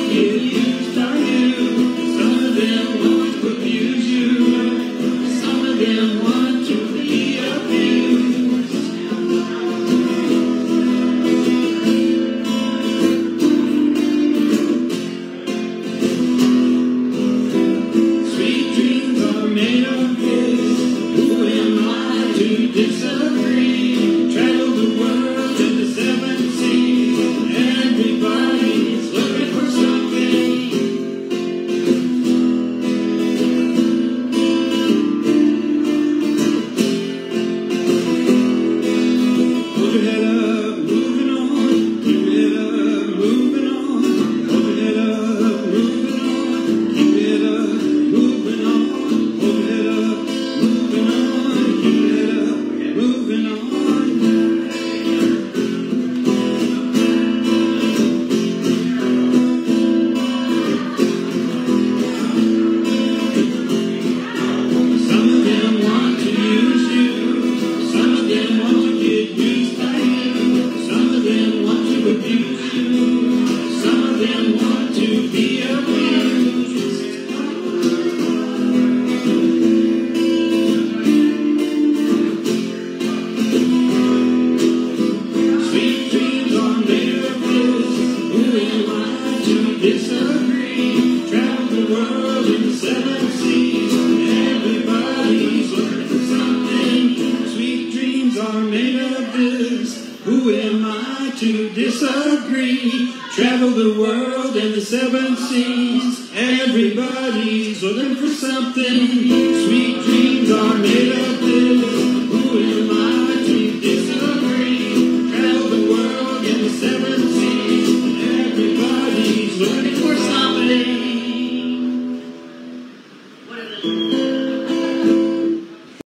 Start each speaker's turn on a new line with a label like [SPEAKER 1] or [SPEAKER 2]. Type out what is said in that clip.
[SPEAKER 1] get used by you. Some of them want to abuse you. Some of them want to be abused. Sweet dreams are made of this. Who am I to disagree? Travel the world to the seven seas. Everybody's looking for something. Hold your head up, moving on. Keep your head up, moving on. Hold your head up, moving on. Keep your head up, moving on. Hold your head up, moving on. Keep your head up, moving on. Some of them want to use you. Some of them want to get used by you. Some of them want to abuse you. Some of them want to be abused. Sweet dreams are made of this. Who am I to disagree? Travel the world in the seven seas. Everybody's looking for something. Sweet dreams are made of this. Who am I to disagree? Travel the world in the seven seas. Everybody's looking for something. Sweet dreams are made of this.